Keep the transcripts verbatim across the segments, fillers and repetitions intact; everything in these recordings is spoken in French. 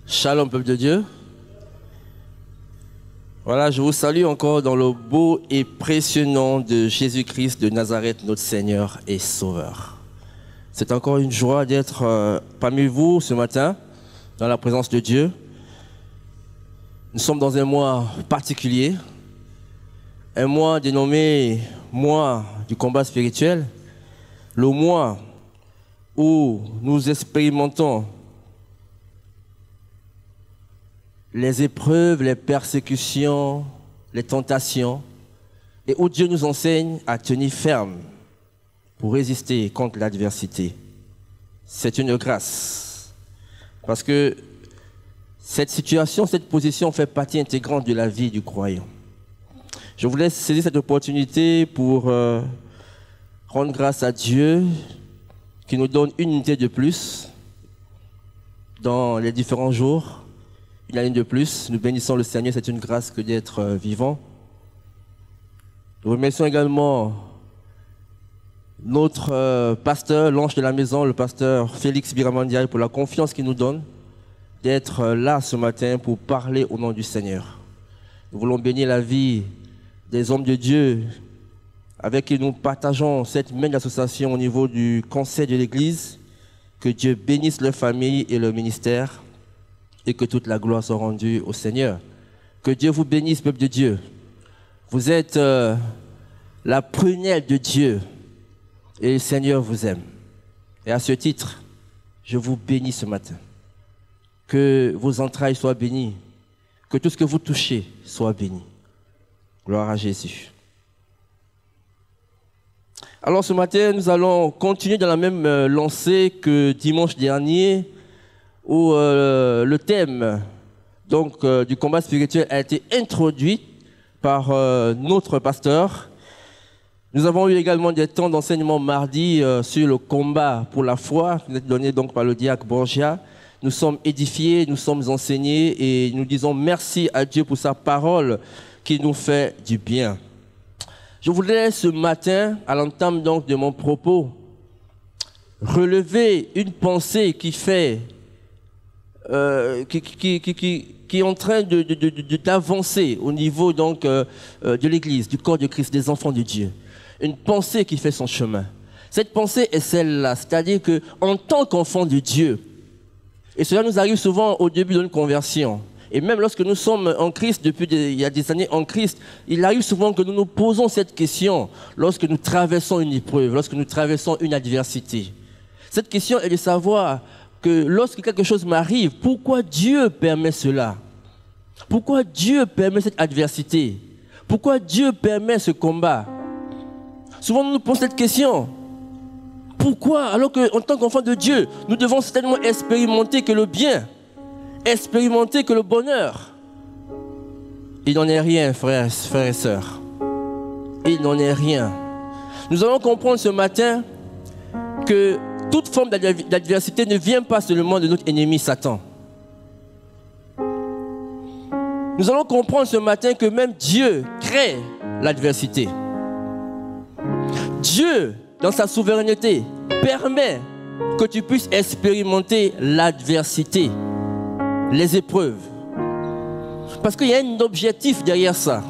Shalom, peuple de Dieu. Voilà, je vous salue encore dans le beau et précieux nom de Jésus-Christ de Nazareth, notre Seigneur et Sauveur. C'est encore une joie d'être euh, parmi vous ce matin, dans la présence de Dieu. Nous sommes dans un mois particulier, un mois dénommé mois du combat spirituel, le mois où nous expérimentons les épreuves, les persécutions, les tentations, et où Dieu nous enseigne à tenir ferme pour résister contre l'adversité. C'est une grâce, parce que cette situation, cette position fait partie intégrante de la vie du croyant. Je voulais saisir cette opportunité pour euh, rendre grâce à Dieu qui nous donne une unité de plus dans les différents jours. Une année de plus, nous bénissons le Seigneur, c'est une grâce que d'être euh, vivant. Nous remercions également notre euh, pasteur, l'ange de la maison, le pasteur Félix Biramandiaï, pour la confiance qu'il nous donne d'être euh, là ce matin pour parler au nom du Seigneur. Nous voulons bénir la vie des hommes de Dieu avec qui nous partageons cette même association au niveau du conseil de l'Église. Que Dieu bénisse leur famille et leur ministère, et que toute la gloire soit rendue au Seigneur. Que Dieu vous bénisse, peuple de Dieu. Vous êtes euh, la prunelle de Dieu et le Seigneur vous aime. Et à ce titre, je vous bénis ce matin. Que vos entrailles soient bénies, que tout ce que vous touchez soit béni. Gloire à Jésus. Alors ce matin, nous allons continuer dans la même euh, lancée que dimanche dernier, où euh, le thème donc, euh, du combat spirituel a été introduit par euh, notre pasteur. Nous avons eu également des temps d'enseignement mardi euh, sur le combat pour la foi, qui est donné donc par le diacre Borgia. Nous sommes édifiés, nous sommes enseignés et nous disons merci à Dieu pour sa parole qui nous fait du bien. Je voudrais ce matin, à l'entame donc de mon propos, relever une pensée qui fait Euh, qui, qui, qui, qui, qui est en train de, de, de, d'avancer au niveau donc, euh, euh, de l'Église, du corps de Christ, des enfants de Dieu. Une pensée qui fait son chemin. Cette pensée est celle-là, c'est-à-dire qu'en tant qu'enfant de Dieu, et cela nous arrive souvent au début d'une conversion, et même lorsque nous sommes en Christ, depuis des, il y a des années en Christ, il arrive souvent que nous nous posons cette question lorsque nous traversons une épreuve, lorsque nous traversons une adversité. Cette question est de savoir que lorsque quelque chose m'arrive, pourquoi Dieu permet cela? Pourquoi Dieu permet cette adversité? Pourquoi Dieu permet ce combat? Souvent nous nous posons cette question. Pourquoi? Alors qu'en tant qu'enfant de Dieu, nous devons certainement expérimenter que le bien, expérimenter que le bonheur. Il n'en est rien, frères, frères et sœurs. Il n'en est rien. Nous allons comprendre ce matin que toute forme d'adversité ne vient pas seulement de notre ennemi Satan. Nous allons comprendre ce matin que même Dieu crée l'adversité. Dieu, dans sa souveraineté, permet que tu puisses expérimenter l'adversité, les épreuves. Parce qu'il y a un objectif derrière ça.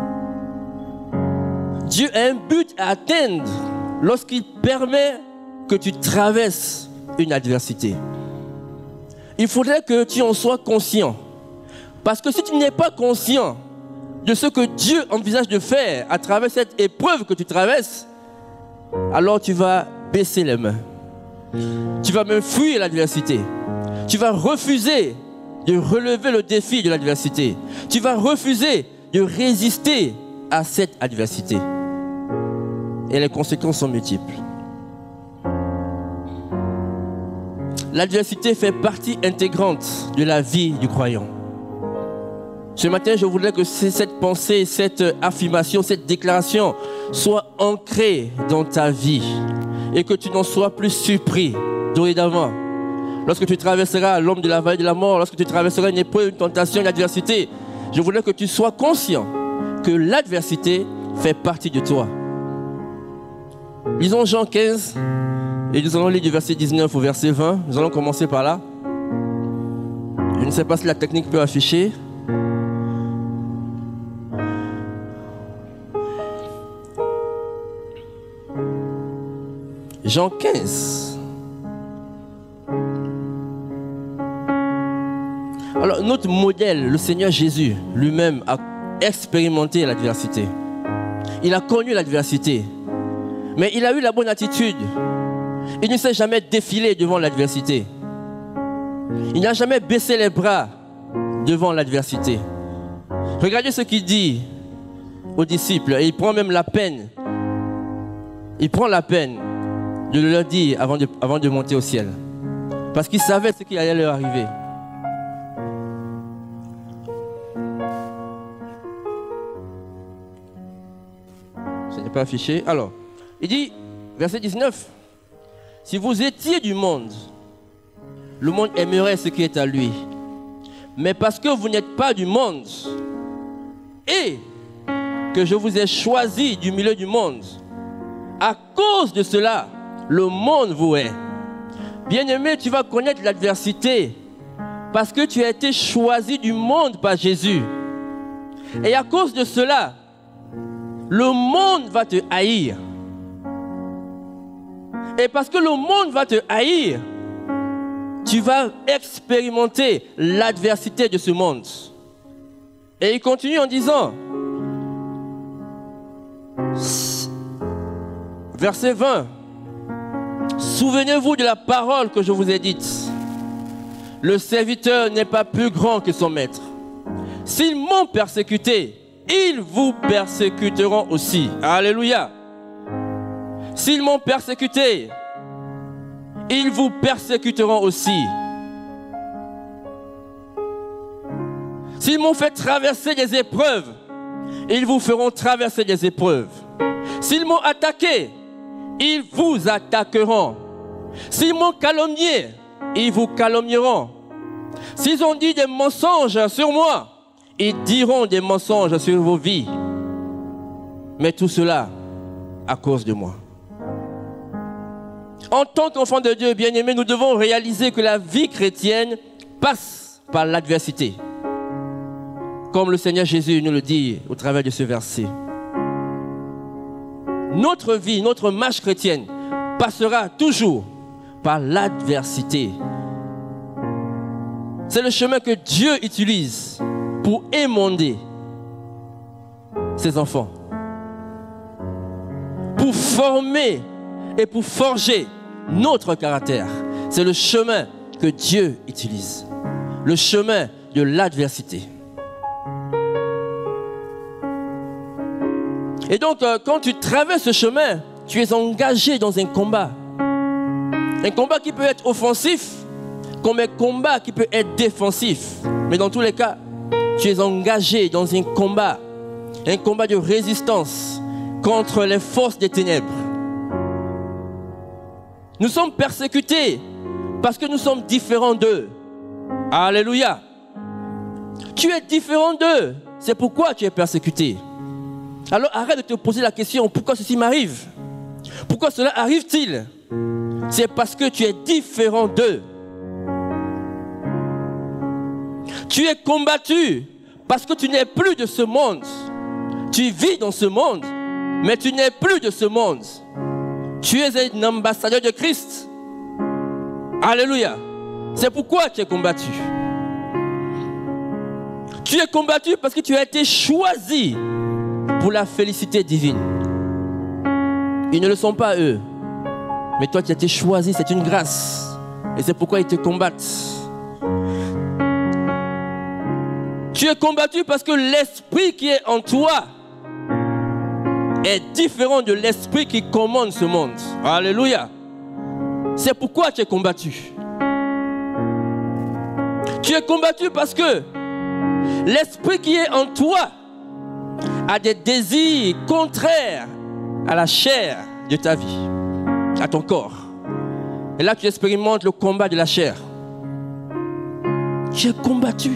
Dieu a un but à atteindre lorsqu'il permet que tu traverses une adversité. Il faudrait que tu en sois conscient. Parce que si tu n'es pas conscient de ce que Dieu envisage de faire à travers cette épreuve que tu traverses, alors tu vas baisser les mains. Tu vas même fuir l'adversité. Tu vas refuser de relever le défi de l'adversité. Tu vas refuser de résister à cette adversité. Et les conséquences sont multiples. L'adversité fait partie intégrante de la vie du croyant. Ce matin, je voudrais que cette pensée, cette affirmation, cette déclaration soit ancrée dans ta vie et que tu n'en sois plus surpris dorénavant. Lorsque tu traverseras l'ombre de la vallée de la mort, lorsque tu traverseras une épreuve, une tentation, une adversité, je voudrais que tu sois conscient que l'adversité fait partie de toi. Lisons Jean quinze. Et nous allons lire du verset dix-neuf au verset vingt. Nous allons commencer par là. Je ne sais pas si la technique peut afficher. Jean quinze. Alors, notre modèle, le Seigneur Jésus, lui-même a expérimenté l'adversité. Il a connu l'adversité. Mais il a eu la bonne attitude. Il ne s'est jamais défilé devant l'adversité. Il n'a jamais baissé les bras devant l'adversité. Regardez ce qu'il dit aux disciples. Et il prend même la peine. Il prend la peine de leur dire avant de, avant de monter au ciel. Parce qu'il savait ce qui allait leur arriver. Ce n'est pas affiché. Alors, il dit, verset dix-neuf, si vous étiez du monde, le monde aimerait ce qui est à lui. Mais parce que vous n'êtes pas du monde et que je vous ai choisi du milieu du monde, à cause de cela, le monde vous hait. Bien-aimé, tu vas connaître l'adversité parce que tu as été choisi du monde par Jésus. Et à cause de cela, le monde va te haïr. Et parce que le monde va te haïr, tu vas expérimenter l'adversité de ce monde. Et il continue en disant, verset vingt, souvenez-vous de la parole que je vous ai dite. Le serviteur n'est pas plus grand que son maître. S'ils m'ont persécuté, ils vous persécuteront aussi. Alléluia. S'ils m'ont persécuté, ils vous persécuteront aussi. S'ils m'ont fait traverser des épreuves, ils vous feront traverser des épreuves. S'ils m'ont attaqué, ils vous attaqueront. S'ils m'ont calomnié, ils vous calomnieront. S'ils ont dit des mensonges sur moi, ils diront des mensonges sur vos vies. Mais tout cela à cause de moi. En tant qu'enfants de Dieu bien-aimés, nous devons réaliser que la vie chrétienne passe par l'adversité. Comme le Seigneur Jésus nous le dit au travers de ce verset. Notre vie, notre marche chrétienne passera toujours par l'adversité. C'est le chemin que Dieu utilise pour émonder ses enfants. Pour former et pour forger notre caractère. C'est le chemin que Dieu utilise. Le chemin de l'adversité. Et donc, euh, quand tu traverses ce chemin, tu es engagé dans un combat. Un combat qui peut être offensif, comme un combat qui peut être défensif. Mais dans tous les cas, tu es engagé dans un combat. Un combat de résistance contre les forces des ténèbres. Nous sommes persécutés parce que nous sommes différents d'eux. Alléluia. Tu es différent d'eux. C'est pourquoi tu es persécuté. Alors arrête de te poser la question, pourquoi ceci m'arrive? Pourquoi cela arrive-t-il? C'est parce que tu es différent d'eux. Tu es combattu parce que tu n'es plus de ce monde. Tu vis dans ce monde, mais tu n'es plus de ce monde. Tu es un ambassadeur de Christ. Alléluia. C'est pourquoi tu es combattu. Tu es combattu parce que tu as été choisi pour la félicité divine. Ils ne le sont pas eux. Mais toi qui as été choisi, c'est une grâce. Et c'est pourquoi ils te combattent. Tu es combattu parce que l'esprit qui est en toi est différent de l'esprit qui commande ce monde. Alléluia. C'est pourquoi tu es combattu. Tu es combattu parce que l'esprit qui est en toi a des désirs contraires à la chair de ta vie, à ton corps. Et là, tu expérimentes le combat de la chair. Tu es combattu.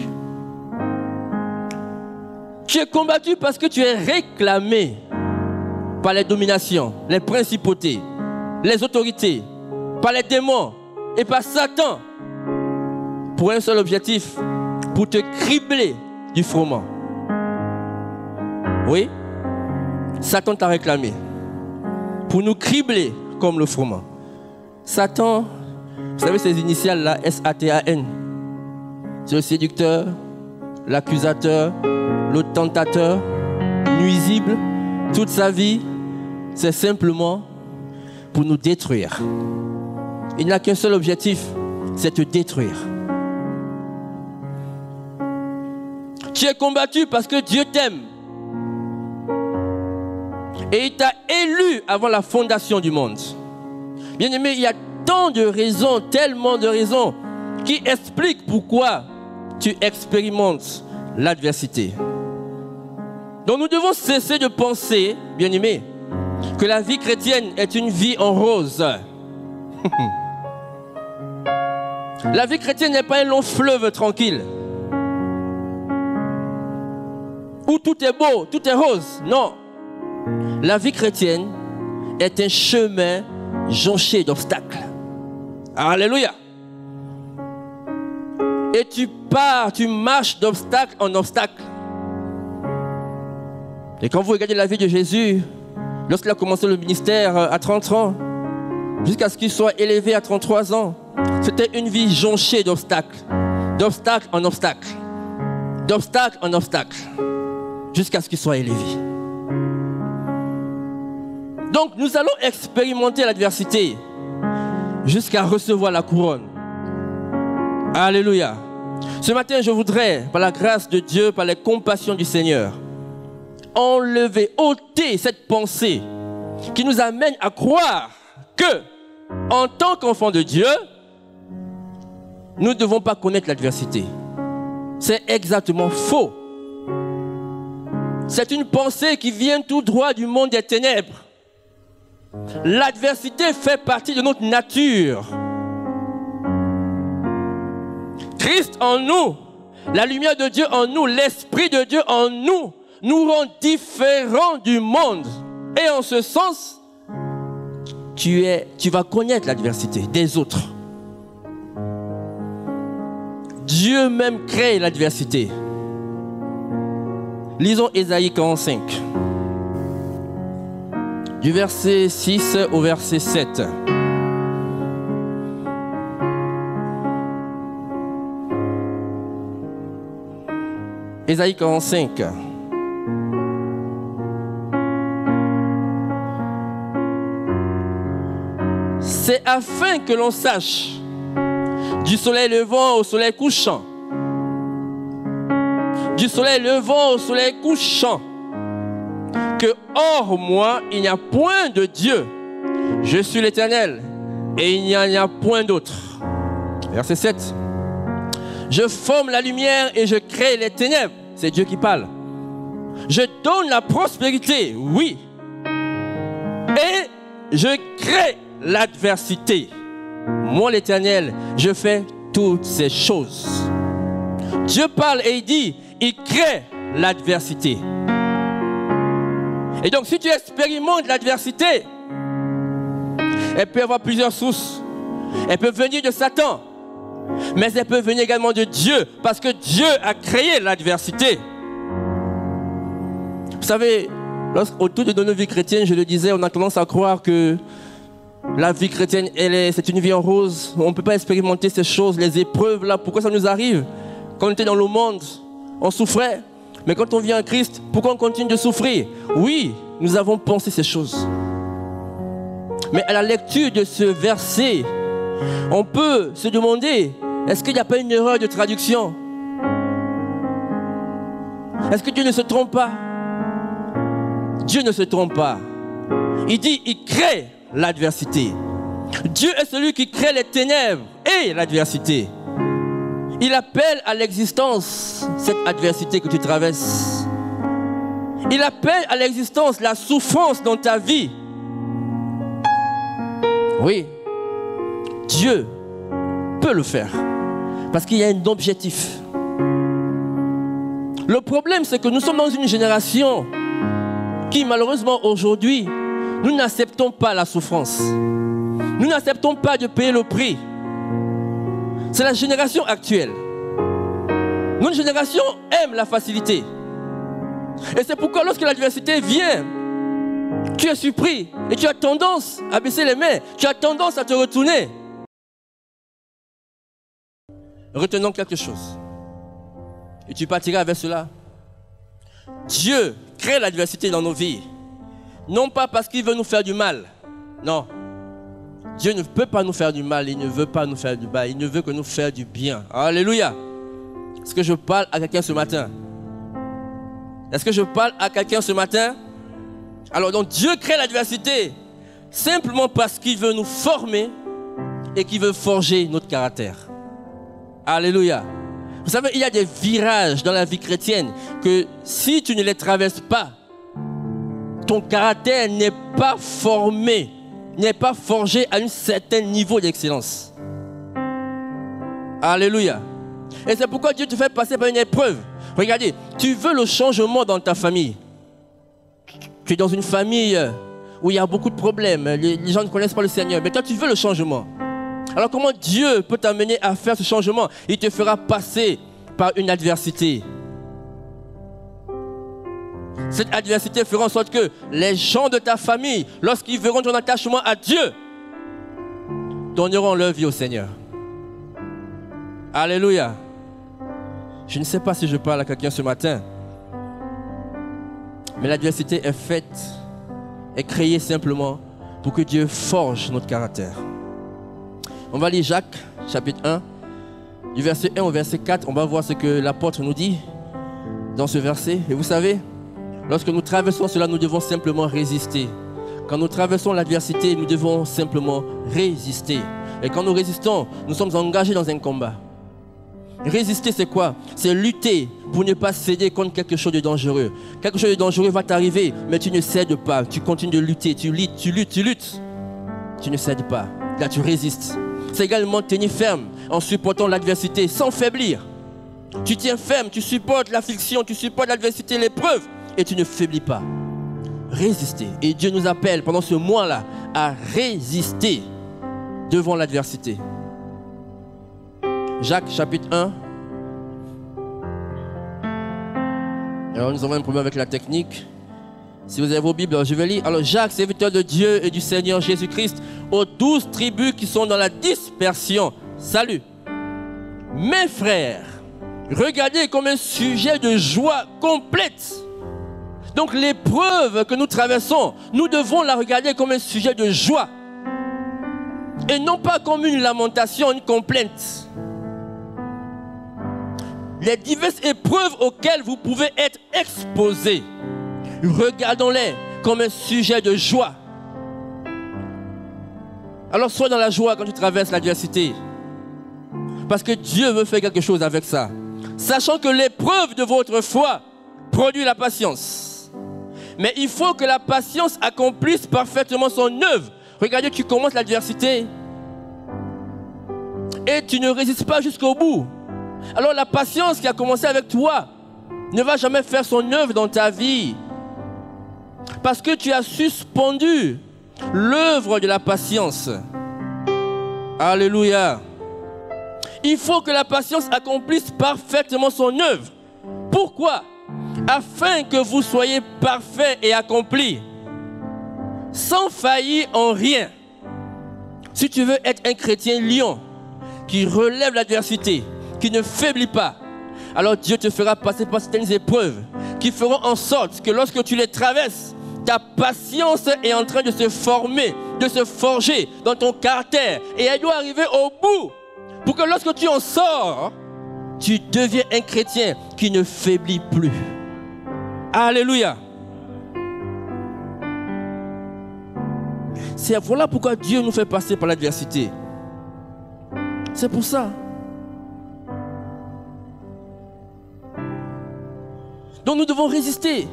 Tu es combattu parce que tu es réclamé par les dominations, les principautés, les autorités, par les démons et par Satan pour un seul objectif, pour te cribler du froment. Oui, Satan t'a réclamé pour nous cribler comme le froment. Satan, vous savez ces initiales là, S A T A N, c'est le séducteur, l'accusateur, le tentateur, nuisible. Toute sa vie, c'est simplement pour nous détruire. Il n'a qu'un seul objectif, c'est te détruire. Tu es combattu parce que Dieu t'aime. Et il t'a élu avant la fondation du monde. Bien aimé, il y a tant de raisons, tellement de raisons qui expliquent pourquoi tu expérimentes l'adversité. Donc nous devons cesser de penser, bien aimé, que la vie chrétienne est une vie en rose. La vie chrétienne n'est pas un long fleuve tranquille, où tout est beau, tout est rose. Non. La vie chrétienne est un chemin jonché d'obstacles. Alléluia. Et tu pars, tu marches d'obstacle en obstacle. Et quand vous regardez la vie de Jésus, lorsqu'il a commencé le ministère à trente ans, jusqu'à ce qu'il soit élevé à trente-trois ans, c'était une vie jonchée d'obstacles. D'obstacle en obstacle. D'obstacle en obstacle. Jusqu'à ce qu'il soit élevé. Donc nous allons expérimenter l'adversité jusqu'à recevoir la couronne. Alléluia. Ce matin, je voudrais, par la grâce de Dieu, par les compassions du Seigneur, enlever, ôter cette pensée qui nous amène à croire que, en tant qu'enfants de Dieu, nous ne devons pas connaître l'adversité. C'est exactement faux. C'est une pensée qui vient tout droit du monde des ténèbres. L'adversité fait partie de notre nature. Christ en nous, la lumière de Dieu en nous, l'Esprit de Dieu en nous, nous rend différents du monde. Et en ce sens, tu, es, tu vas connaître l'adversité des autres. Dieu même crée l'adversité. Lisons Ésaïe quarante-cinq. Du verset six au verset sept. Ésaïe quarante-cinq. C'est afin que l'on sache, du soleil levant au soleil couchant, du soleil levant au soleil couchant, que hors moi, il n'y a point de Dieu. Je suis l'Éternel, et il n'y en a point d'autre. Verset sept. Je forme la lumière et je crée les ténèbres. C'est Dieu qui parle. Je donne la prospérité, oui. Et je crée l'adversité. Moi, l'Éternel, je fais toutes ces choses. Dieu parle et il dit, il crée l'adversité. Et donc, si tu expérimentes l'adversité, elle peut avoir plusieurs sources. Elle peut venir de Satan, mais elle peut venir également de Dieu, parce que Dieu a créé l'adversité. Vous savez, autour de nos vies chrétiennes, je le disais, on a tendance à croire que la vie chrétienne, elle est, c'est une vie en rose. On ne peut pas expérimenter ces choses, les épreuves là. Pourquoi ça nous arrive? Quand on était dans le monde, on souffrait. Mais quand on vient en Christ, pourquoi on continue de souffrir? Oui, nous avons pensé ces choses. Mais à la lecture de ce verset, on peut se demander, est-ce qu'il n'y a pas une erreur de traduction? Est-ce que Dieu ne se trompe pas? Dieu ne se trompe pas. Il dit, il crée l'adversité. Dieu est celui qui crée les ténèbres et l'adversité. Il appelle à l'existence cette adversité que tu traverses. Il appelle à l'existence la souffrance dans ta vie. Oui, Dieu peut le faire parce qu'il y a un objectif. Le problème, c'est que nous sommes dans une génération qui, malheureusement, aujourd'hui, nous n'acceptons pas la souffrance. Nous n'acceptons pas de payer le prix. C'est la génération actuelle. Notre génération aime la facilité. Et c'est pourquoi lorsque l'adversité vient, tu es surpris et tu as tendance à baisser les mains. Tu as tendance à te retourner. Retenons quelque chose. Et tu partiras avec cela. Dieu crée l'adversité dans nos vies. Non pas parce qu'il veut nous faire du mal. Non. Dieu ne peut pas nous faire du mal. Il ne veut pas nous faire du mal. Il ne veut que nous faire du bien. Alléluia. Est-ce que je parle à quelqu'un ce matin? Est-ce que je parle à quelqu'un ce matin? Alors donc Dieu crée l'adversité simplement parce qu'il veut nous former et qu'il veut forger notre caractère. Alléluia. Vous savez, il y a des virages dans la vie chrétienne que si tu ne les traverses pas, ton caractère n'est pas formé, n'est pas forgé à un certain niveau d'excellence. Alléluia. Et c'est pourquoi Dieu te fait passer par une épreuve. Regardez, tu veux le changement dans ta famille. Tu es dans une famille où il y a beaucoup de problèmes, les, les gens ne connaissent pas le Seigneur, mais toi tu veux le changement. Alors comment Dieu peut t'amener à faire ce changement? Il te fera passer par une adversité. Cette adversité fera en sorte que les gens de ta famille, lorsqu'ils verront ton attachement à Dieu, donneront leur vie au Seigneur. Alléluia. Je ne sais pas si je parle à quelqu'un ce matin, mais l'adversité est faite, est créée simplement pour que Dieu forge notre caractère. On va lire Jacques, chapitre un, du verset un au verset quatre. On va voir ce que l'apôtre nous dit dans ce verset. Et vous savez, lorsque nous traversons cela, nous devons simplement résister. Quand nous traversons l'adversité, nous devons simplement résister. Et quand nous résistons, nous sommes engagés dans un combat. Résister, c'est quoi? C'est lutter pour ne pas céder contre quelque chose de dangereux. Quelque chose de dangereux va t'arriver, mais tu ne cèdes pas. Tu continues de lutter, tu luttes, tu luttes, tu luttes. Tu ne cèdes pas. Là, tu résistes. C'est également tenir ferme en supportant l'adversité sans faiblir. Tu tiens ferme, tu supportes l'affliction, tu supportes l'adversité, l'épreuve et tu ne faiblis pas. Résister. Et Dieu nous appelle pendant ce mois-là à résister devant l'adversité. Jacques chapitre un. Alors nous avons un problème avec la technique. Si vous avez vos Bibles, je vais lire. Alors Jacques, serviteur de Dieu et du Seigneur Jésus-Christ, aux douze tribus qui sont dans la dispersion. Salut. Mes frères, regardez comme un sujet de joie complète. Donc l'épreuve que nous traversons, nous devons la regarder comme un sujet de joie. Et non pas comme une lamentation, une complainte. Les diverses épreuves auxquelles vous pouvez être exposés, regardons-les comme un sujet de joie. Alors sois dans la joie quand tu traverses l'adversité. Parce que Dieu veut faire quelque chose avec ça. Sachant que l'épreuve de votre foi produit la patience. Mais il faut que la patience accomplisse parfaitement son œuvre. Regardez, tu commences l'adversité et tu ne résistes pas jusqu'au bout. Alors la patience qui a commencé avec toi ne va jamais faire son œuvre dans ta vie. Parce que tu as suspendu l'œuvre de la patience. Alléluia. Il faut que la patience accomplisse parfaitement son œuvre. Pourquoi? Afin que vous soyez parfaits et accomplis, sans faillir en rien. Si tu veux être un chrétien lion, qui relève l'adversité, qui ne faiblit pas, alors Dieu te fera passer par certaines épreuves qui feront en sorte que lorsque tu les traverses, ta patience est en train de se former, de se forger dans ton caractère. Et elle doit arriver au bout pour que lorsque tu en sors, tu deviens un chrétien qui ne faiblit plus. Alléluia. C'est voilà pourquoi Dieu nous fait passer par l'adversité. C'est pour ça. Donc nous devons résister.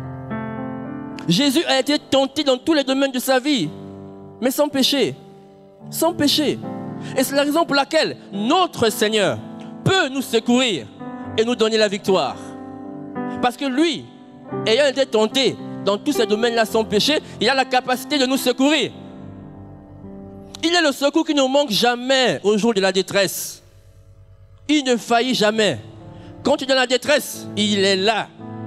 Jésus a été tenté dans tous les domaines de sa vie, mais sans péché. Sans péché. Et c'est la raison pour laquelle notre Seigneur peut nous secourir et nous donner la victoire. Parce que lui, ayant été tenté dans tous ces domaines-là sans péché, il a la capacité de nous secourir. Il est le secours qui ne manque jamais au jour de la détresse. Il ne faillit jamais. Quand tu es dans la détresse, il est là.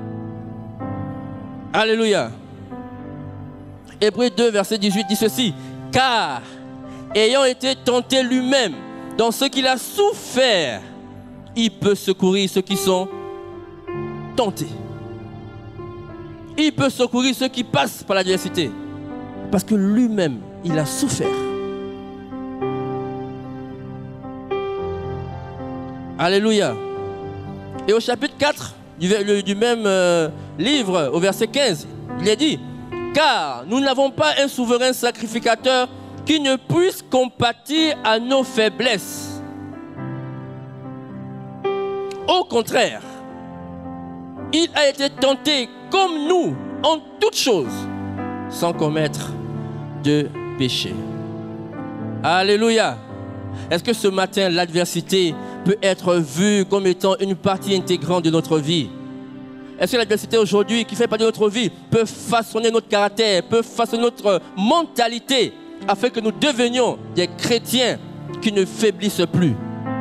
Alléluia. Hébreux deux, verset dix-huit dit ceci. Car, ayant été tenté lui-même dans ce qu'il a souffert, il peut secourir ceux qui sont tentés. Il peut secourir ceux qui passent par l'adversité. Parce que lui-même, il a souffert. Alléluia. Et au chapitre quatre du, du même euh, livre, au verset quinze, il est dit, car nous n'avons pas un souverain sacrificateur qui ne puisse compatir à nos faiblesses. Au contraire, il a été tenté comme nous en toutes choses, sans commettre de péché. Alléluia. Est-ce que ce matin, l'adversité peut être vue comme étant une partie intégrante de notre vie? Est-ce que l'adversité aujourd'hui, qui fait partie de notre vie, peut façonner notre caractère, peut façonner notre mentalité, afin que nous devenions des chrétiens qui ne faiblissent plus?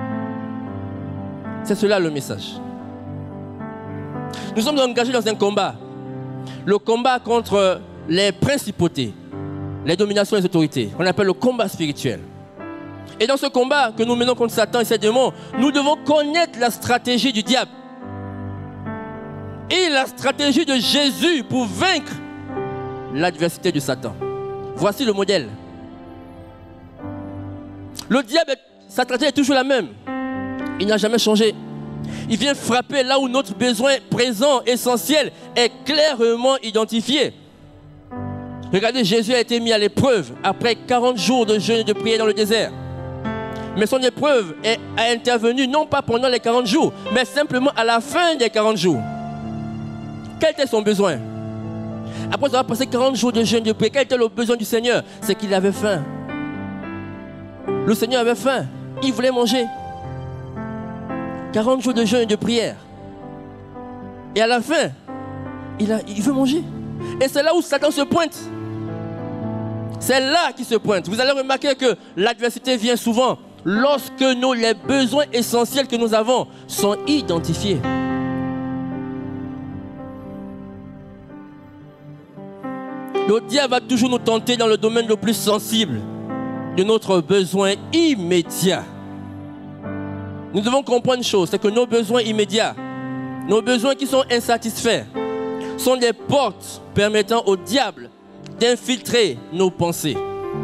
C'est cela le message. Nous sommes engagés dans un combat. Le combat contre les principautés, les dominations et les autorités. On appelle le combat spirituel. Et dans ce combat que nous menons contre Satan et ses démons, nous devons connaître la stratégie du diable. Et la stratégie de Jésus pour vaincre l'adversité de Satan. Voici le modèle. Le diable, sa stratégie est toujours la même. Il n'a jamais changé. Il vient frapper là où notre besoin présent, essentiel, est clairement identifié. Regardez, Jésus a été mis à l'épreuve après quarante jours de jeûne et de prière dans le désert. Mais son épreuve est, a intervenu non pas pendant les quarante jours, mais simplement à la fin des quarante jours. Quel était son besoin? Après avoir passé quarante jours de jeûne et de prière, quel était le besoin du Seigneur? C'est qu'il avait faim. Le Seigneur avait faim. Il voulait manger. quarante jours de jeûne et de prière. Et à la fin, il, a, il veut manger. Et c'est là où Satan se pointe. C'est là qu'il se pointe. Vous allez remarquer que l'adversité vient souvent lorsque nos, les besoins essentiels que nous avons sont identifiés. Le diable va toujours nous tenter dans le domaine le plus sensible de notre besoin immédiat. Nous devons comprendre une chose, c'est que nos besoins immédiats, nos besoins qui sont insatisfaits, sont des portes permettant au diable d'infiltrer nos pensées.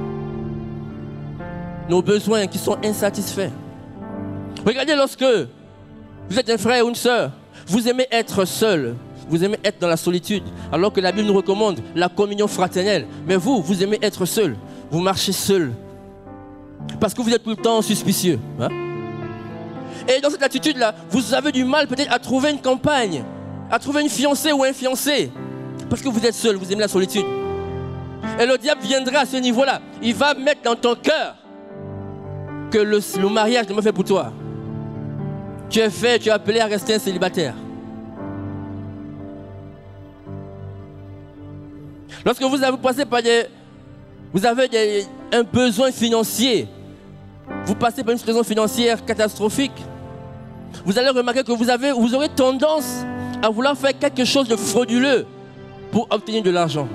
Nos besoins qui sont insatisfaits. Regardez, lorsque vous êtes un frère ou une sœur, vous aimez être seul, vous aimez être dans la solitude, alors que la Bible nous recommande la communion fraternelle. Mais vous, vous aimez être seul, vous marchez seul, parce que vous êtes tout le temps suspicieux. Hein? Et dans cette attitude-là, vous avez du mal peut-être à trouver une compagne, à trouver une fiancée ou un fiancé, parce que vous êtes seul, vous aimez la solitude. Et le diable viendra à ce niveau-là. Il va mettre dans ton cœur que le, le mariage n'est pas fait pour toi. Tu es fait, tu es appelé à rester un célibataire. Lorsque vous avez passé par des... Vous avez des, un besoin financier, vous passez par une situation financière catastrophique, vous allez remarquer que vous, avez, vous aurez tendance à vouloir faire quelque chose de frauduleux pour obtenir de l'argent.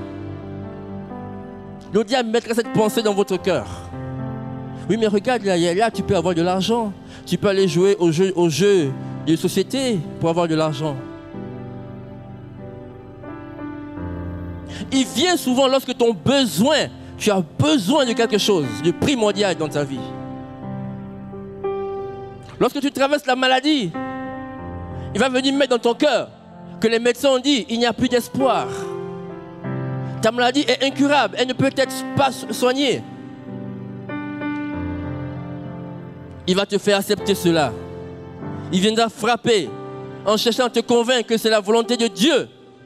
Le diable mettra cette pensée dans votre cœur. Oui, mais regarde, là, là tu peux avoir de l'argent. Tu peux aller jouer aux jeux, aux jeux de société pour avoir de l'argent. Il vient souvent lorsque ton besoin, tu as besoin de quelque chose de primordial dans ta vie. Lorsque tu traverses la maladie, il va venir mettre dans ton cœur que les médecins ont dit il n'y a plus d'espoir. Ta maladie est incurable, elle ne peut être pas soignée. Il va te faire accepter cela. Il viendra frapper en cherchant à te convaincre que c'est la volonté de Dieu.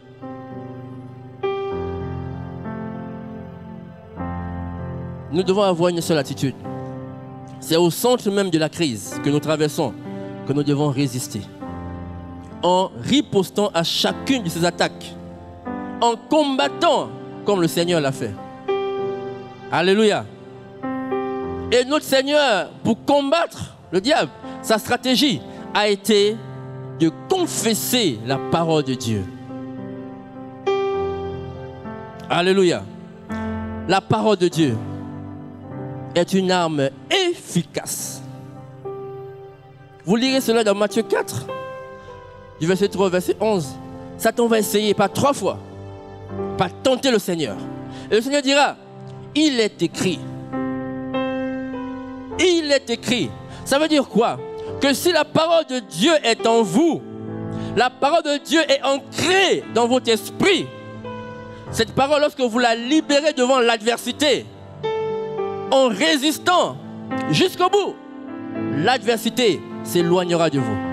Nous devons avoir une seule attitude. C'est au centre même de la crise que nous traversons que nous devons résister. En ripostant à chacune de ces attaques. En combattant comme le Seigneur l'a fait. Alléluia. Et notre Seigneur, pour combattre le diable, sa stratégie a été de confesser la parole de Dieu. Alléluia. La parole de Dieu est une arme efficace. Vous lirez cela dans Matthieu quatre, du verset trois au verset onze. Satan va essayer par trois fois, par tenter le Seigneur. Et le Seigneur dira, il est écrit. Il est écrit. Ça veut dire quoi? Que si la parole de Dieu est en vous, la parole de Dieu est ancrée dans votre esprit, cette parole, lorsque vous la libérez devant l'adversité, en résistant jusqu'au bout, l'adversité s'éloignera de vous.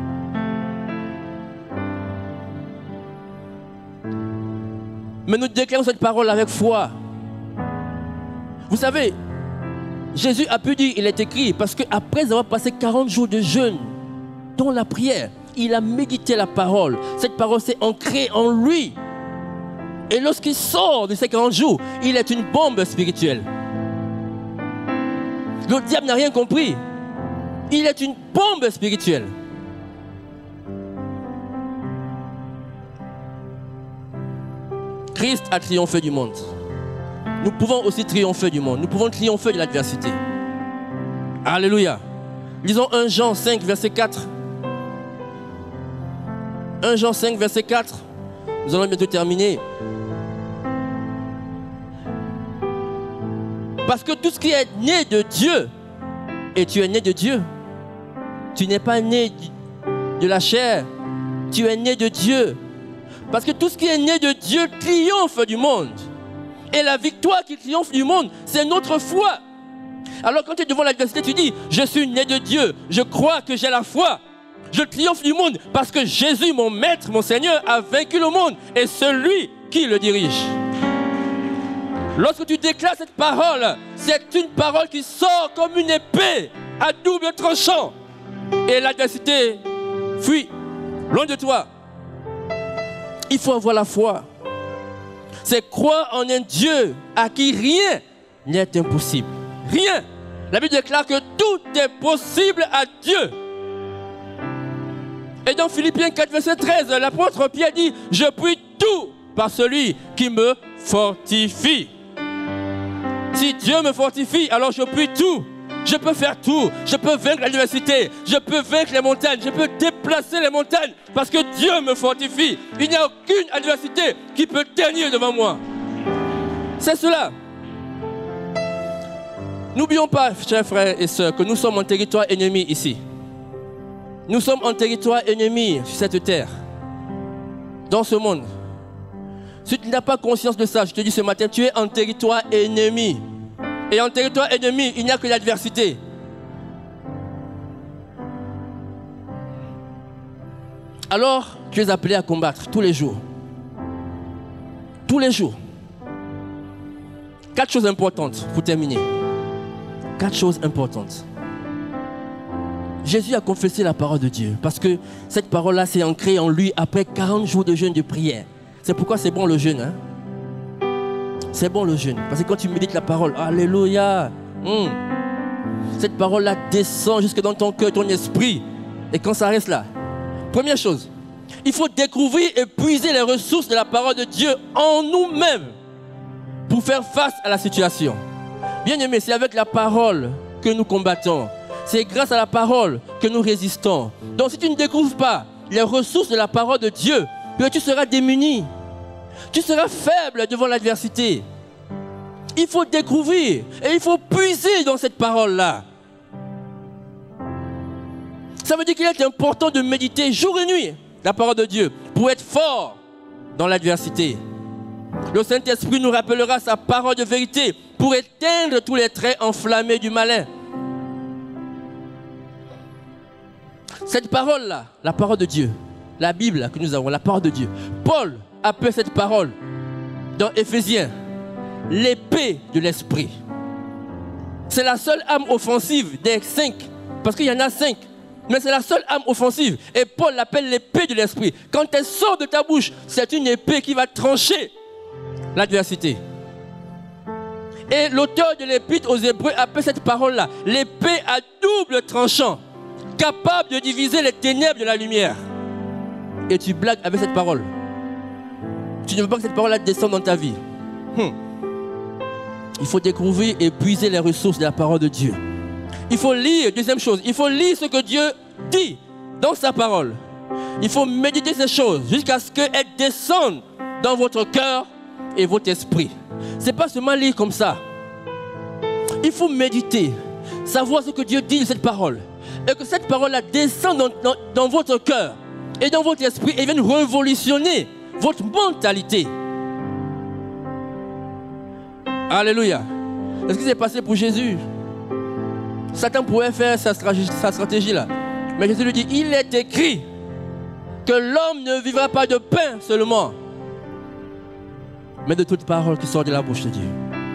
Mais nous déclarons cette parole avec foi. Vous savez, Jésus a pu dire, il est écrit, parce qu'après avoir passé quarante jours de jeûne dans la prière, il a médité la parole. Cette parole s'est ancrée en lui. Et lorsqu'il sort de ces quarante jours, il est une bombe spirituelle. Le diable n'a rien compris. Il est une bombe spirituelle. Christ a triomphé du monde. Nous pouvons aussi triompher du monde. Nous pouvons triompher de l'adversité. Alléluia. Lisons un Jean cinq, verset quatre. un Jean cinq, verset quatre. Nous allons bientôt terminer. Parce que tout ce qui est né de Dieu, et tu es né de Dieu, tu n'es pas né de la chair, tu es né de Dieu. Parce que tout ce qui est né de Dieu triomphe du monde. Et la victoire qui triomphe du monde, c'est notre foi. Alors quand tu es devant l'adversité, tu dis, je suis né de Dieu, je crois que j'ai la foi. Je triomphe du monde parce que Jésus, mon maître, mon Seigneur, a vaincu le monde. Et celui qui le dirige. Lorsque tu déclares cette parole, c'est une parole qui sort comme une épée à double tranchant. Et l'adversité fuit loin de toi. Il faut avoir la foi. C'est croire en un Dieu à qui rien n'est impossible. Rien. La Bible déclare que tout est possible à Dieu. Et dans Philippiens quatre, verset treize, l'apôtre Pierre dit, je puis tout par celui qui me fortifie. Si Dieu me fortifie, alors je puis tout. Je peux faire tout. Je peux vaincre l'adversité. Je peux vaincre les montagnes. Je peux déplacer les montagnes parce que Dieu me fortifie. Il n'y a aucune adversité qui peut tenir devant moi. C'est cela. N'oublions pas, chers frères et sœurs, que nous sommes en territoire ennemi ici. Nous sommes en territoire ennemi sur cette terre, dans ce monde. Si tu n'as pas conscience de ça, je te dis ce matin, tu es en territoire ennemi. Et en territoire ennemi, il n'y a que l'adversité. Alors, tu es appelé à combattre tous les jours. Tous les jours. Quatre choses importantes pour terminer. Quatre choses importantes. Jésus a confessé la parole de Dieu parce que cette parole-là s'est ancrée en lui après quarante jours de jeûne de prière. C'est pourquoi c'est bon le jeûne. Hein? C'est bon le jeûne. Parce que quand tu médites la parole, alléluia, hum, cette parole-là descend jusque dans ton cœur, ton esprit. Et quand ça reste là, première chose, il faut découvrir et puiser les ressources de la parole de Dieu en nous-mêmes pour faire face à la situation. Bien aimé, c'est avec la parole que nous combattons. C'est grâce à la parole que nous résistons. Donc si tu ne découvres pas les ressources de la parole de Dieu, tu seras démuni. Tu seras faible devant l'adversité. Il faut découvrir et il faut puiser dans cette parole-là. Ça veut dire qu'il est important de méditer jour et nuit la parole de Dieu pour être fort dans l'adversité. Le Saint-Esprit nous rappellera sa parole de vérité pour éteindre tous les traits enflammés du malin. Cette parole-là, la parole de Dieu, la Bible que nous avons, la parole de Dieu, Paul appelle cette parole dans Éphésiens l'épée de l'esprit. C'est la seule arme offensive des cinq, parce qu'il y en a cinq, mais c'est la seule arme offensive. Et Paul l'appelle l'épée de l'esprit. Quand elle sort de ta bouche, c'est une épée qui va trancher l'adversité. Et l'auteur de l'épître aux Hébreux appelle cette parole-là l'épée à double tranchant, capable de diviser les ténèbres de la lumière. Et tu blagues avec cette parole. Tu ne veux pas que cette parole-là descende dans ta vie. Hum. Il faut découvrir et puiser les ressources de la parole de Dieu. Il faut lire, deuxième chose, il faut lire ce que Dieu dit dans sa parole. Il faut méditer ces choses jusqu'à ce qu'elles descendent dans votre cœur et votre esprit. Ce n'est pas seulement lire comme ça. Il faut méditer, savoir ce que Dieu dit de cette parole. Et que cette parole-là descende dans, dans, dans votre cœur et dans votre esprit et vienne révolutionner votre mentalité. Alléluia. C'est ce qui s'est passé pour Jésus. Satan pouvait faire sa stratégie, sa stratégie là. Mais Jésus lui dit, il est écrit que l'homme ne vivra pas de pain seulement, mais de toute parole qui sort de la bouche de Dieu.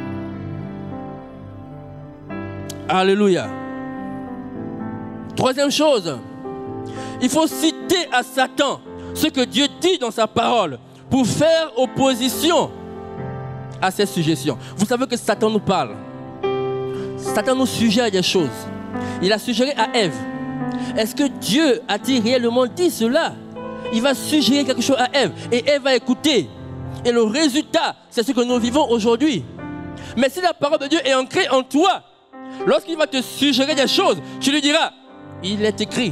Alléluia. Troisième chose, il faut citer à Satan ce que Dieu dit dans sa parole pour faire opposition à ses suggestions. Vous savez que Satan nous parle. Satan nous suggère des choses. Il a suggéré à Ève. Est-ce que Dieu a-t-il réellement dit cela? Il va suggérer quelque chose à Ève et Ève va écouter. Et le résultat, c'est ce que nous vivons aujourd'hui. Mais si la parole de Dieu est ancrée en toi, lorsqu'il va te suggérer des choses, tu lui diras, il est écrit.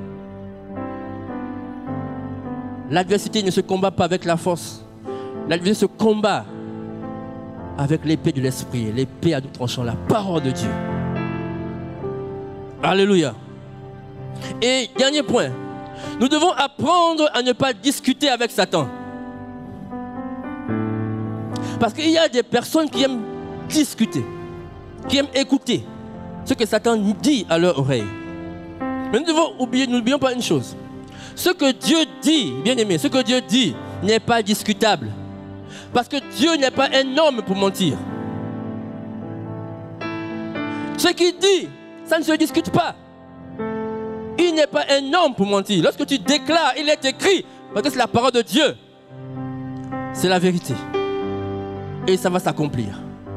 L'adversité ne se combat pas avec la force. L'adversité se combat avec l'épée de l'esprit, l'épée à double tranchant, la parole de Dieu. Alléluia. Et dernier point, nous devons apprendre à ne pas discuter avec Satan. Parce qu'il y a des personnes qui aiment discuter, qui aiment écouter ce que Satan nous dit à leur oreille. Mais nous devons oublier, n'oublions pas une chose. Ce que Dieu dit, bien aimé, ce que Dieu dit n'est pas discutable. Parce que Dieu n'est pas un homme pour mentir. Ce qu'il dit, ça ne se discute pas. Il n'est pas un homme pour mentir. Lorsque tu déclares, il est écrit, parce que c'est la parole de Dieu. C'est la vérité. Et ça va s'accomplir.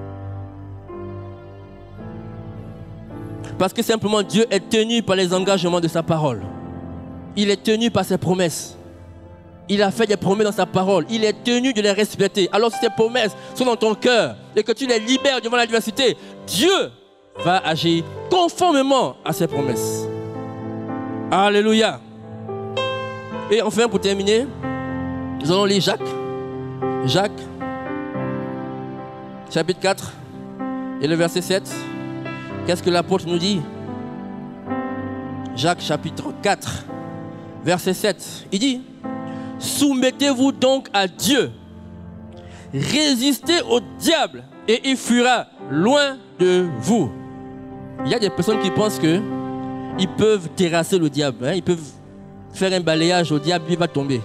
Parce que simplement Dieu est tenu par les engagements de sa parole. Il est tenu par ses promesses. Il a fait des promesses dans sa parole. Il est tenu de les respecter. Alors si ces promesses sont dans ton cœur et que tu les libères devant l'adversité, Dieu va agir conformément à ses promesses. Alléluia. Et enfin, pour terminer, nous allons lire Jacques. Jacques, chapitre quatre et le verset sept. Qu'est-ce que l'apôtre nous dit? Jacques, chapitre quatre, verset sept. Il dit, soumettez-vous donc à Dieu, résistez au diable et il fuira loin de vous. Il y a des personnes qui pensent que ils peuvent terrasser le diable, hein? Ils peuvent faire un balayage au diable, il va tomber.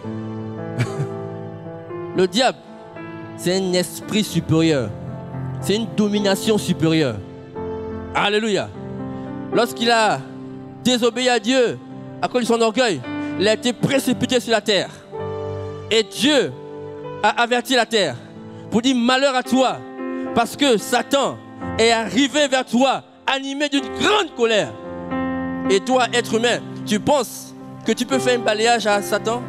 Le diable, c'est un esprit supérieur, c'est une domination supérieure. Alléluia. Lorsqu'il a désobéi à Dieu à cause de son orgueil, il a été précipité sur la terre. Et Dieu a averti la terre pour dire malheur à toi, parce que Satan est arrivé vers toi animé d'une grande colère. Et toi, être humain, tu penses que tu peux faire un balayage à Satan?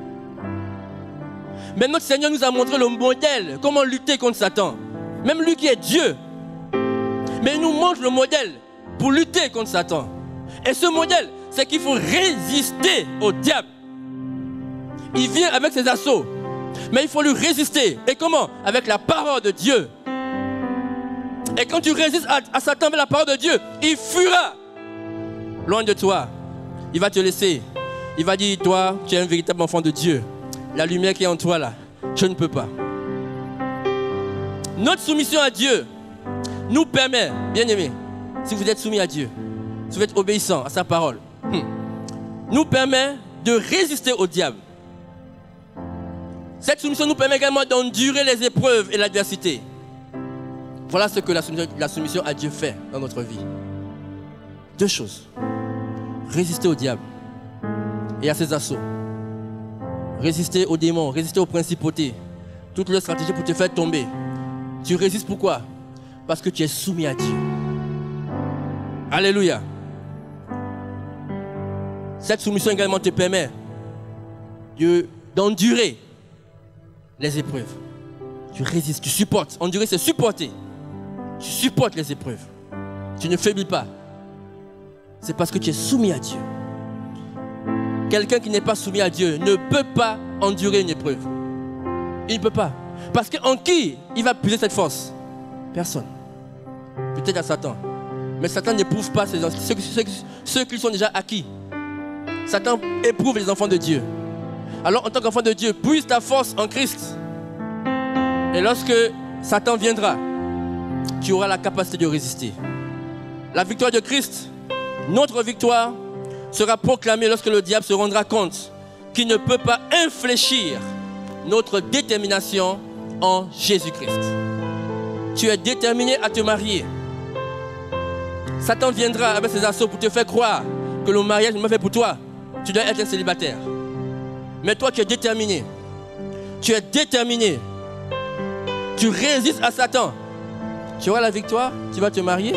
Mais notre Seigneur nous a montré le modèle, comment lutter contre Satan. Même lui qui est Dieu. Mais il nous montre le modèle pour lutter contre Satan. Et ce modèle, c'est qu'il faut résister au diable. Il vient avec ses assauts, mais il faut lui résister. Et comment? Avec la parole de Dieu. Et quand tu résistes à, à Satan avec la parole de Dieu, il fuira loin de toi. Il va te laisser. Il va dire, toi, tu es un véritable enfant de Dieu. La lumière qui est en toi là, je ne peux pas. Notre soumission à Dieu nous permet, bien aimé, si vous êtes soumis à Dieu, si vous êtes obéissant à sa parole, hmm, nous permet de résister au diable. Cette soumission nous permet également d'endurer les épreuves et l'adversité. Voilà ce que la soumission, la soumission à Dieu fait dans notre vie. Deux choses. Résister au diable et à ses assauts. Résister aux démons, résister aux principautés. Toutes leurs stratégies pour te faire tomber. Tu résistes pourquoi? Parce que tu es soumis à Dieu. Alléluia. Cette soumission également te permet de, d'endurer les épreuves. Tu résistes, tu supportes. Endurer, c'est supporter. Tu supportes les épreuves. Tu ne faiblis pas. C'est parce que tu es soumis à Dieu. Quelqu'un qui n'est pas soumis à Dieu ne peut pas endurer une épreuve. Il ne peut pas. Parce qu'en qui il va puiser cette force? Personne. Peut-être à Satan. Mais Satan n'éprouve pas ceux, ceux, ceux, ceux qui sont déjà acquis. Satan éprouve les enfants de Dieu. Alors en tant qu'enfant de Dieu, puise ta force en Christ. Et lorsque Satan viendra, tu auras la capacité de résister. La victoire de Christ, notre victoire, sera proclamée lorsque le diable se rendra compte qu'il ne peut pas infléchir notre détermination en Jésus-Christ. Tu es déterminé à te marier. Satan viendra avec ses assauts pour te faire croire que le mariage n'est pas fait pour toi. Tu dois être un célibataire. Mais toi, tu es déterminé. Tu es déterminé. Tu résistes à Satan. Tu auras la victoire, tu vas te marier.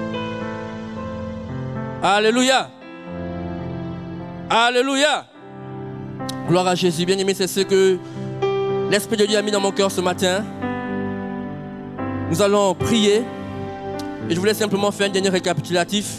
Alléluia. Alléluia. Gloire à Jésus. Bien-aimé, c'est ce que l'Esprit de Dieu a mis dans mon cœur ce matin. Nous allons prier. Et je voulais simplement faire un dernier récapitulatif.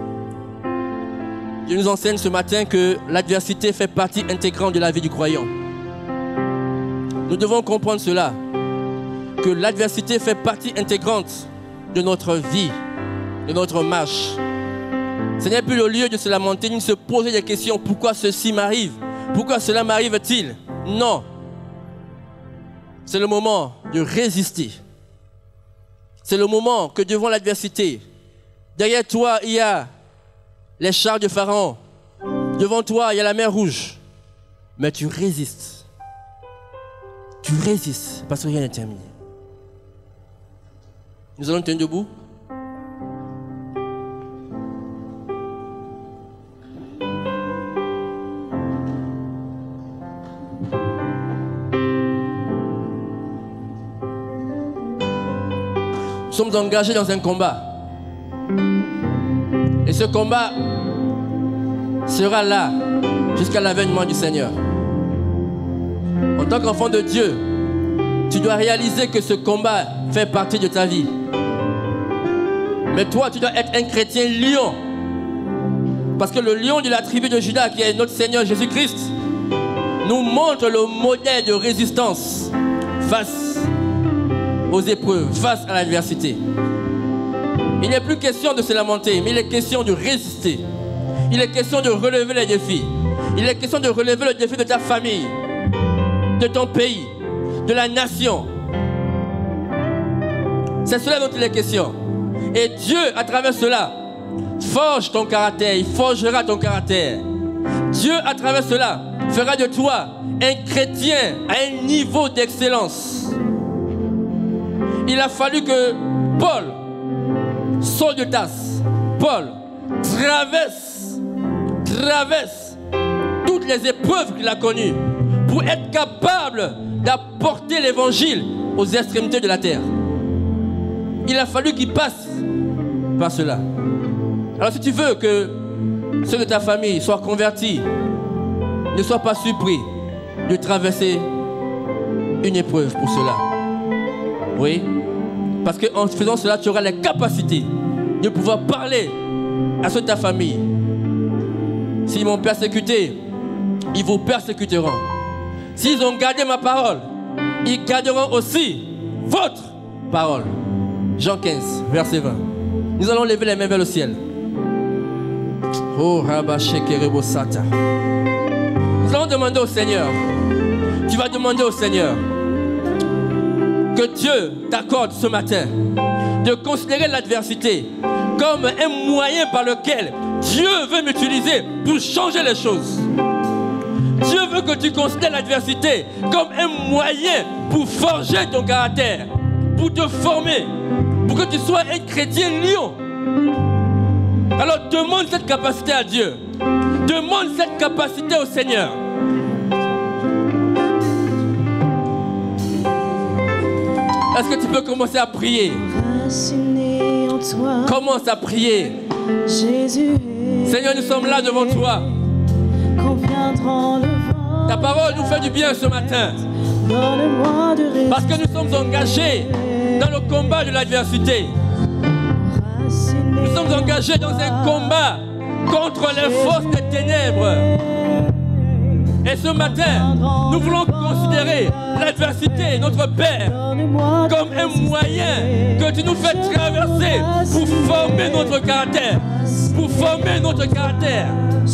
Dieu nous enseigne ce matin que l'adversité fait partie intégrante de la vie du croyant. Nous devons comprendre cela. Que l'adversité fait partie intégrante de notre vie, de notre marche. Ce n'est plus le lieu de se lamenter, ni de se poser des questions. Pourquoi ceci m'arrive? Pourquoi cela m'arrive-t-il? Non. C'est le moment de résister. C'est le moment que devant l'adversité, derrière toi, il y a les chars de Pharaon. Devant toi, il y a la mer Rouge. Mais tu résistes. Tu résistes parce que rien n'est terminé. Nous allons tenir debout. Nous sommes engagés dans un combat. Et ce combat sera là jusqu'à l'avènement du Seigneur. En tant qu'enfant de Dieu, tu dois réaliser que ce combat fait partie de ta vie. Mais toi, tu dois être un chrétien lion. Parce que le lion de la tribu de Juda, qui est notre Seigneur Jésus-Christ, nous montre le modèle de résistance face aux épreuves, face à l'adversité. Il n'est plus question de se lamenter, mais il est question de résister. Il est question de relever les défis. Il est question de relever le défi de ta famille, de ton pays, de la nation. C'est cela dont il est question. Et Dieu, à travers cela, forge ton caractère. Il forgera ton caractère. Dieu, à travers cela, fera de toi un chrétien à un niveau d'excellence. Il a fallu que Paul, Saul de Tarse, Paul, traverse, traverse toutes les épreuves qu'il a connues pour être capable d'apporter l'évangile aux extrémités de la terre. Il a fallu qu'il passe par cela. Alors si tu veux que ceux de ta famille soient convertis, ne sois pas surpris de traverser une épreuve pour cela. Oui, parce qu'en faisant cela, tu auras les capacités de pouvoir parler à ceux de ta famille. S'ils m'ont persécuté, ils vous persécuteront. S'ils ont gardé ma parole, ils garderont aussi votre parole. Jean quinze, verset vingt. Nous allons lever les mains vers le ciel. Oh, Rabba Shekerebo Sata. Nous allons demander au Seigneur. Tu vas demander au Seigneur que Dieu t'accorde ce matin de considérer l'adversité comme un moyen par lequel Dieu veut m'utiliser pour changer les choses. Dieu veut que tu considères l'adversité comme un moyen pour forger ton caractère, pour te former, pour que tu sois un chrétien lion. Alors demande cette capacité à Dieu. Demande cette capacité au Seigneur. Est-ce que tu peux commencer à prier? Enraciné en toi. Commence à prier. Jésus. Seigneur, nous sommes là devant toi. Quand viendra le vent. Ta parole nous fait du bien ce matin. Donne-moi de résister. Parce que nous sommes engagés dans le combat de l'adversité. Nous sommes engagés dans un combat contre les forces des ténèbres. Et ce matin, nous voulons considérer l'adversité, notre Père, comme un moyen que tu nous fais traverser pour former notre caractère. Pour former notre caractère.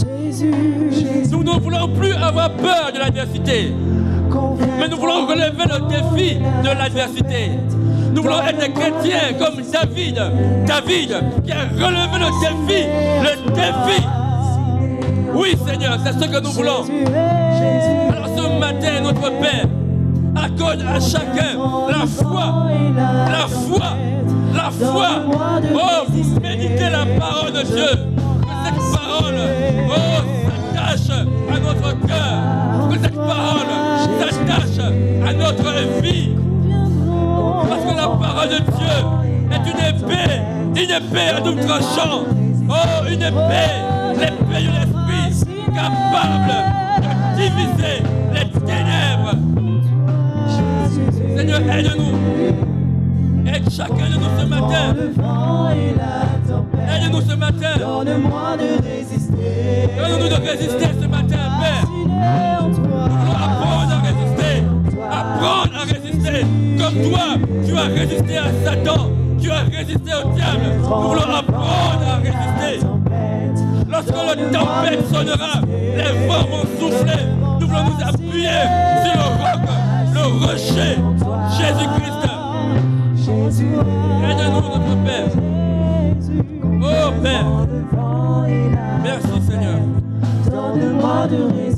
Nous ne voulons plus avoir peur de l'adversité. Mais nous voulons relever le défi de l'adversité. Nous voulons être des chrétiens comme David. David qui a relevé le défi. Le défi. Oui, Seigneur, c'est ce que nous voulons. Alors ce matin, notre Père, accorde à chacun la foi. La foi. La foi. Oh, vous méditez la parole de Dieu. Que cette parole, oh, s'attache à notre cœur. Que cette parole s'attache à notre vie. Parce que la parole de Dieu est une épée, une épée à double tranchant. Oh, une épée, l'épée de l'esprit, capable de diviser les ténèbres. Seigneur, aide-nous. Aide chacun de nous ce matin. Aide-nous ce matin. Donne-moi de résister. Donne-nous de résister ce matin, Père. Nous voulons apprendre à résister. Apprendre à résister. Comme toi, tu as résisté à Satan. Tu as résisté au diable. Nous voulons apprendre à résister. Lorsque la tempête sonnera, les vents vont souffler. Nous voulons nous appuyer sur le roc, le rocher, Jésus-Christ. Aide-nous, notre Père. Oh Père. Merci Seigneur. Donne-moi de